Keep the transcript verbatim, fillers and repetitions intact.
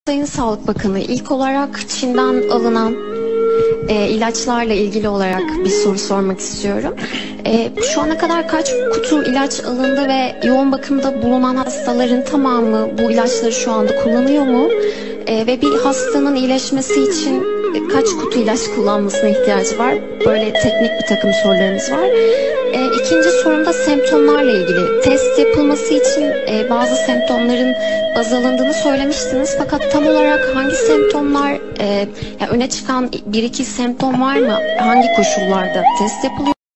Sayın Sağlık Bakanı, ilk olarak Çin'den alınan e, ilaçlarla ilgili olarak bir soru sormak istiyorum. E, şu ana kadar kaç kutu ilaç alındı ve yoğun bakımda bulunan hastaların tamamı bu ilaçları şu anda kullanıyor mu? E, ve bir hastanın iyileşmesi için kaç kutu ilaç kullanmasına ihtiyacı var? Böyle teknik bir takım sorularımız var. E, ikinci sorum da semptomlarla ilgili. Test yapılması için e, bazı semptomların baz alındığını söylemiştiniz. Fakat tam olarak hangi semptomlar, e, yani öne çıkan bir iki semptom var mı? Hangi koşullarda test yapılıyor?